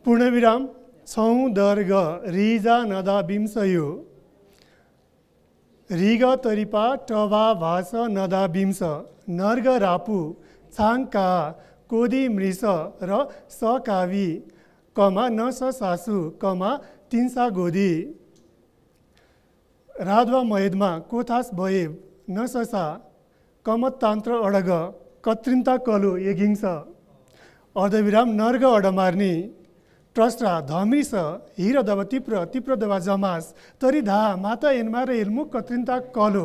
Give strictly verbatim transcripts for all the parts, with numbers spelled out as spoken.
पूर्णविराम छौँ दर्ग रिजा नदा बिम्सयो रिग तरिपा टवा भाष नदा बिम्स नर्ग रापु छाङका कोदी मृष र सकावी कमा नस सासु कमा तिनसा गोदी राधवा मयदमा कोथास भएब नससा कमतान्त्र अडग कत्रिन्ता कलु यगिङ्स अर्धविराम नर्ग अडमार्नी ट्रस्ट्रा धमिस हिर दब तिप्र तिप्र दबा जमास तरी धा माता एनमा र एल्मु कत्रिन्ता कलो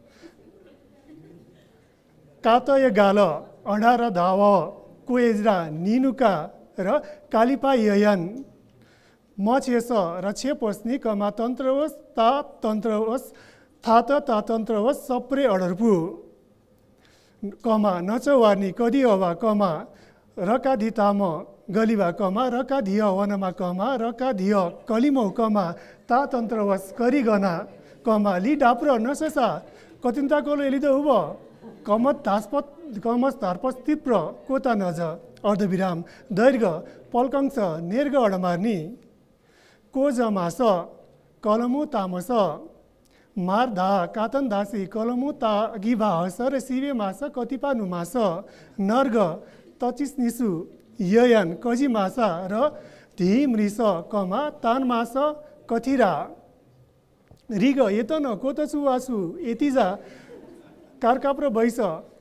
कातय गाल अढार धाव कोएज्रा निनुका र कालिपा ययन मछेस र छेपस्नी कमा तन्त्रवस ता तन्त्रवस थात ता तन्त्रवस सप्रे अडर्पु कमा नचवार्नी कदि अवा कमा रका धिताम गलिवा कमा रका धिय वनमा कमा रका धिय कलिमौ कमा ता तन्त्रवस करिगना कमा लि डाप्र नससा कतिन्ता कोलो एलिद उब कमत धास्पत कमस धार्पस तिप्र कोता नज अर्धविराम दैर्घ्य पल्कंस नेर्ग अडमार्नी को जमास कलमु तामस मार धा कातन धासी कलमु ता गिभा हस र सिवे मास कतिपा नुमास नर्ग तचिस निसु ययन कजी मासा र धी मृष कमा तान मास कथिरा रिग एतन कोतचु वासु एतिजा कारकाप्र बैस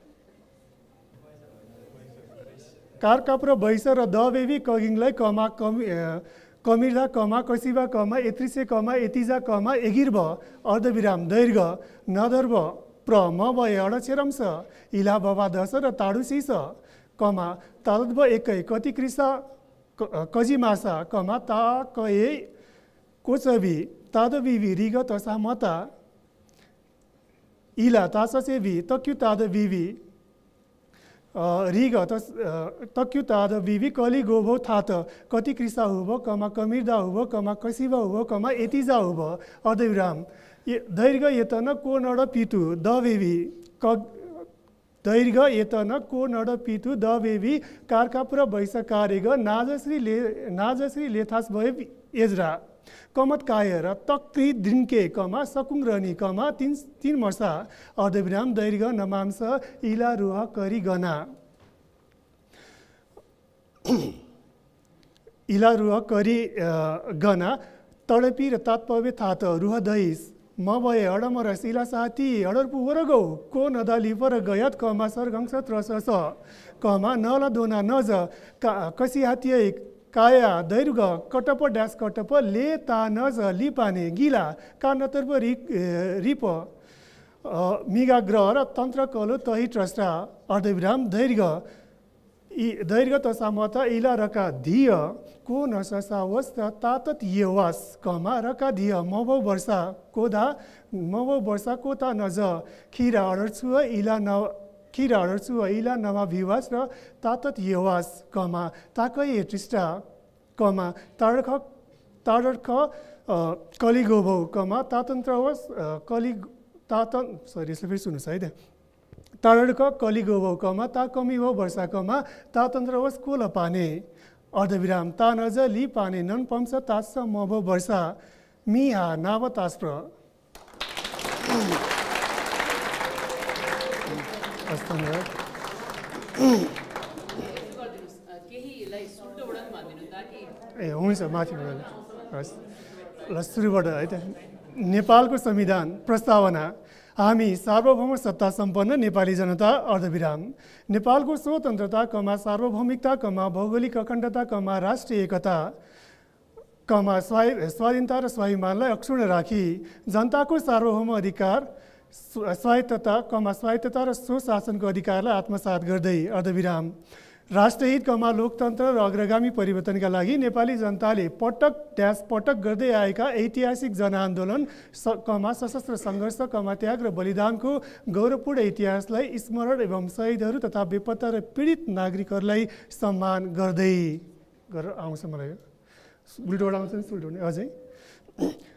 कारकाप्र बैस र दबेवी कगिङलाई कमा कमि कमिर्दा कमा कसिबा कमा एत्रिसे कमा एतिजा कमा एगिर्भ अर्धविराम दैर्घ्य नदर्भ प्र म भए अडछेरम्स इला बबा दस र ताडुसिस कमा तालद्भ एकै कति कृषा कजी मासा कमा ता कए कोचबी तादविवी रिग तसा मता इला ताससेवी तक्यु ताद विवी रिग तस तक्यु ताद विवी कलि गोभो थात कति कृषा हुभ कमा कमिर्दा हुभ कमा कसिबा हुभ कमा एतिजा हुभ अर्धविराम दैर्घ्य एतन को नड पितु दवेवी क दैर्घ्य एतन को नड पितु दवेवी कारकापुर वैश कारेग नाजश्री ले नाजश्री लेथास भए एजरा कमत कायर तक्ति दृङ्के कमा सकुङ रनी कमा तीन तीन मर्सा अर्धविराम दैर्घ्य नमांस इला रुह करी गना इला रुह करी गना तडपी र तात्पवे थात रुह दहिस म भए अडमर शिला साथी अडर्पु वरगौ को नदाली वर गयत कमा सरगंस त्रसस कमा नल दोना नज का कसी हाती काया दैर्घ्य कटप ड्यास कटप ले ता नज लिपाने गिला का नतर्प रि रिप मिगा ग्रह र तन्त्र कलो तही ट्रस्टा अर्धविराम दैर्घ्य इ दैर्घ्य तसामता इला रका धिय को नससावस तातत येवास कमा रका धिय मबौ वर्षा कोदा मबौ वर्षा कोता नज खिरा अडर्छु इला न खिरा अडर्छु इला नवा भिवास र तातत येवास कमा ताकै एट्रिस्टा कमा ताडख ताडख कलिगोभौ कमा तातन्त्रवस कलि तातन सरी यसले फेरि सुन्नुहोस् है त ताडख कलिगोभौ कमा ता कमी भौ वर्षा कमा तातन्त्रवस कोल पाने अर्धविराम ता नज लि पाने नन पम्स तास मब वर्षा मिहा नाव तास्प्र ए हुन्छ माथि हस् ल सुरुबाट है त नेपालको संविधान प्रस्तावना हामी सार्वभौम सत्ता सम्पन्न नेपाली जनता अर्धविराम नेपालको स्वतन्त्रता कमा सार्वभौमिकता कमा भौगोलिक अखण्डता कमा राष्ट्रिय एकता कमा स्वाधीनता र स्वाभिमानलाई अक्षुण्ण राखी जनताको सार्वभौम अधिकार स्वायत्तता कमा स्वायत्तता र स्वशासनको अधिकारलाई आत्मसात गर्दै अर्धविराम राष्ट्रहित कमा लोकतन्त्र र अग्रगामी परिवर्तनका लागि नेपाली जनताले पटक ड्यास पटक गर्दै आएका ऐतिहासिक जनआन्दोलन कमा सशस्त्र सङ्घर्ष कमा त्याग र बलिदानको गौरवपूर्ण इतिहासलाई स्मरण एवं शहीदहरू तथा बेपत्ता र पीडित नागरिकहरूलाई सम्मान गर्दै गरेर आउँछ मलाई उल्टोबाट आउँछ नि उल्टो अझै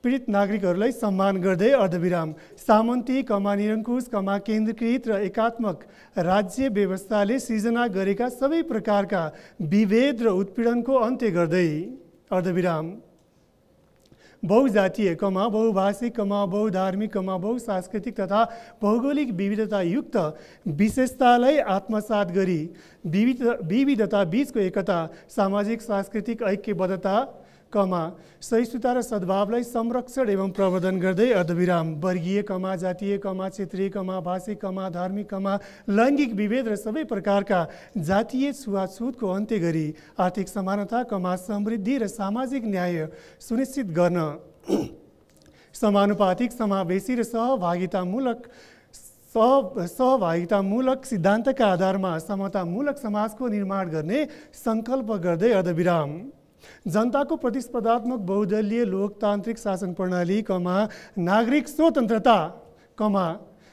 पीडित नागरिकहरूलाई सम्मान गर्दै अर्धविराम। सामन्ती कमा निरङ्कुश कमा केन्द्रीकृत र एकात्मक राज्य व्यवस्थाले सिर्जना गरेका सबै प्रकारका विभेद र उत्पीडनको अन्त्य गर्दै अर्धविराम। बहुजातीय कमा बहुभाषिक कमा बहुधार्मिक कमा बहुसांस्कृतिक तथा भौगोलिक विविधतायुक्त विशेषतालाई आत्मसात गरी विविध विविधता बीचको एकता, सामाजिक सांस्कृतिक ऐक्यबद्धता कमा सहिष्णुता र सद्भावलाई संरक्षण एवं प्रवर्धन गर्दै अर्धविराम। वर्गीय कमा जातीय कमा क्षेत्रीय कमा भाषिक कमा धार्मिक कमा लैङ्गिक विभेद र सबै प्रकारका जातीय छुवाछुतको अन्त्य गरी आर्थिक समानता कमा समृद्धि र सामाजिक न्याय सुनिश्चित गर्न समानुपातिक समावेशी र सहभागितामूलक सह सहभागितामूलक सिद्धान्तका आधारमा समतामूलक समाजको निर्माण गर्ने सङ्कल्प गर्दै अर्धविराम। जनताको प्रतिस्पर्धात्मक बहुदलीय लोकतान्त्रिक शासन प्रणाली कमा नागरिक स्वतन्त्रता कमा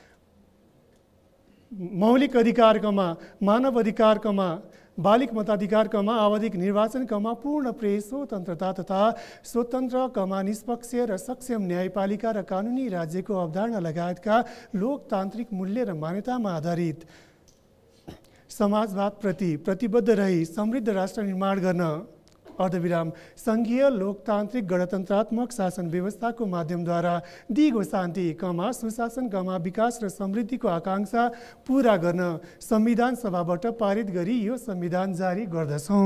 मौलिक अधिकार कमा मानव अधिकार कमा बालिक मताधिकार कमा आवधिक निर्वाचन कमा पूर्ण प्रेस स्वतन्त्रता तथा स्वतन्त्र कमा निष्पक्ष र सक्षम न्यायपालिका र कानुनी राज्यको अवधारणा लगायतका लोकतान्त्रिक मूल्य र मान्यतामा आधारित समाजवादप्रति प्रतिबद्ध रही समृद्ध राष्ट्र निर्माण गर्न अर्धविराम। सङ्घीय लोकतान्त्रिक गणतन्त्रात्मक शासन व्यवस्थाको माध्यमद्वारा दिगो शान्ति कमा सुशासन कमा विकास र समृद्धिको आकाङ्क्षा पुरा गर्न संविधान सभाबाट पारित गरी यो संविधान जारी गर्दछौँ।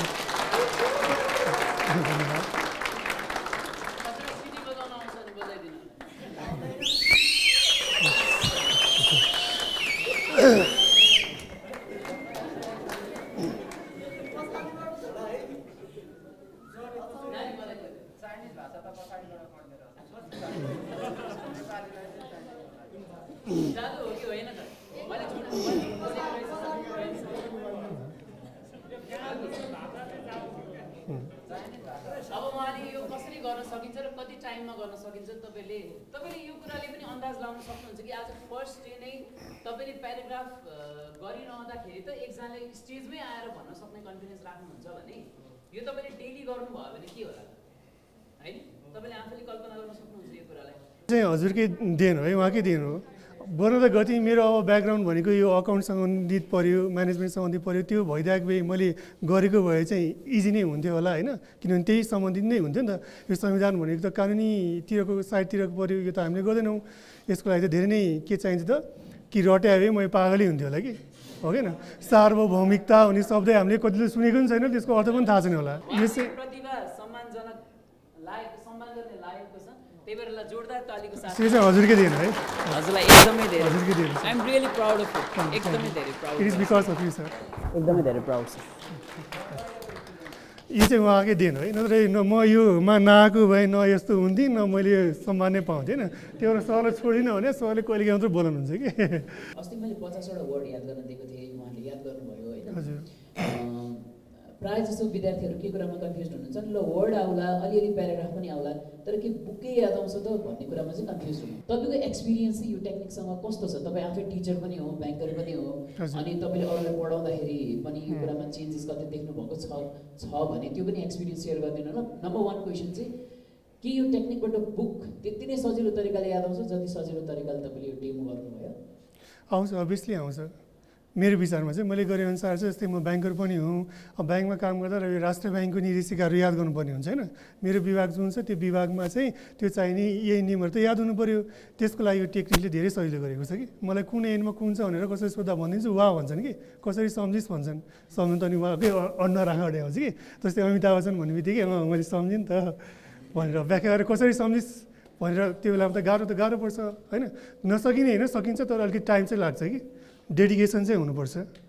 अब उहाँले यो कसरी गर्न सकिन्छ र कति टाइममा गर्न सकिन्छ तपाईँले तपाईँले यो कुराले पनि अन्दाज लगाउन सक्नुहुन्छ कि आज फर्स्ट डे नै तपाईँले प्याराग्राफ गरिरहँदाखेरि त एकजनाले स्टेजमै आएर भन्न सक्ने कन्फिडेन्स राख्नुहुन्छ भने यो तपाईँले डेली गर्नुभयो भने के होला होइन? तपाईँले आफैले कल्पना गर्न सक्नुहुन्छ यो कुरालाई? चाहिँ हजुरकै देन हो है, उहाँकै देन हो। बरु त गति मेरो अब ब्याकग्राउन्ड भनेको यो अकाउन्ट सम्बन्धित पऱ्यो, म्यानेजमेन्ट सम्बन्धित पऱ्यो, त्यो भइदिएको भए मैले गरेको भए चाहिँ इजी नै हुन्थ्यो होला होइन, किनभने त्यही सम्बन्धित नै हुन्थ्यो नि त। यो संविधान भनेको त कानुनीतिरको साइडतिरको पऱ्यो, यो त हामीले गर्दैनौँ। यसको लागि त धेरै नै के चाहिन्छ त कि रट्या भए म पागलै हुन्थ्यो होला कि हो कि न। सार्वभौमिकता भन्ने शब्द हामीले कतिले सुनेको पनि छैन, त्यसको अर्थ पनि थाहा छैन होला। यो चाहिँ प्रतिभा सम्मानजनक लायक सम्मान गर्ने लायकको छ, त्यही भएर जोरदार तालीको साथ त्यो चाहिँ हजुरकै देन है, हजुरलाई एकदमै धेरै हजुरकै देन। I am really proud of you, एकदमै धेरै proud. It is because of you sir, एकदमै धेरै प्राउड छ। यो चाहिँ उहाँकै देन है, नत्र न म योमा नआएको भए न यस्तो हुन्थेँ न मैले सम्मान नै पाउँथेँ होइन। त्यो भएर सरलाई छोडिनँ भने सरले कहिले मात्रै बोलाउनुहुन्छ कि। अस्ति मैले पचासवटा वर्ड याद गर्न दिएको थिएँ, उहाँले याद गर्नुभयो होइन। हजुर प्रायः जस्तो विद्यार्थीहरू के कुरामा कन्फ्युज हुनुहुन्छ ल वर्ड आउला अलिअलि प्याराग्राफ पनि आउला तर के बुकै याद आउँछ त भन्ने कुरामा चाहिँ कन्फ्युज हुनु। तपाईँको एक्सपिरियन्स चाहिँ यो टेक्निकसँग कस्तो छ? तपाईँ आफै टिचर पनि हो, ब्याङ्कर पनि हो, अनि तपाईँले अरूलाई पढाउँदाखेरि पनि यो कुरामा चेन्जेस कतै देख्नु भएको छ छ भने त्यो पनि एक्सपिरियन्स सेयर गरिदिनु ल। नम्बर वान क्वेसन चाहिँ के यो टेक्निकबाट बुक त्यति नै सजिलो तरिकाले याद आउँछ जति सजिलो तरिकाले तपाईँले यो डेमो गर्नुभयो? आउँछ, अभियसली आउँछ। मेरो विचारमा चाहिँ मैले गरेअनुसार चाहिँ जस्तै म ब्याङ्कर पनि हुँ, अब ब्याङ्कमा काम गर्दा र यो राष्ट्र ब्याङ्कको निर्देशिकाहरू याद गर्नुपर्ने हुन्छ होइन। मेरो विभाग जुन छ त्यो विभागमा चाहिँ त्यो चाहिने यही नियमहरू त याद हुनु पऱ्यो। त्यसको लागि यो टेक्निकले धेरै सजिलो गरेको छ कि मलाई कुन एन्डमा कुन छ भनेर कसरी सोद्धा भनिदिन्छु वा भन्छन् कि कसरी सम्झिस् भन्छन्। सम्झनु त अनि उहाँकै अन्डर आँखा आउँछ कि जस्तै अमिताभ बच्चन भन्ने बित्तिकै अँ मैले सम्झेँ नि त भनेर व्याख्या गरेर कसरी सम्झिस् भनेर त्यो बेलामा त गाह्रो त गाह्रो पर्छ होइन। नसकिने होइन, सकिन्छ तर अलिकति टाइम चाहिँ लाग्छ कि डेडिकेसन चाहिँ हुनुपर्छ।